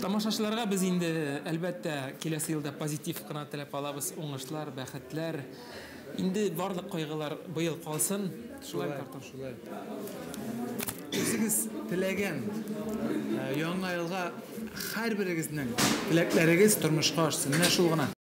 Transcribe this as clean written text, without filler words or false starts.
Тамашачыларга без инде әлбәттә киләсе елда позитив кына теләп алабыз, уңышлар, бәхетләр. Инде барлык кайгылар быел калсын. Шулай картош. Шулай. Үзегез теләгән яңа елга һәрберегезнең теләкләрегез тормышка ашсын. Менә шул гына.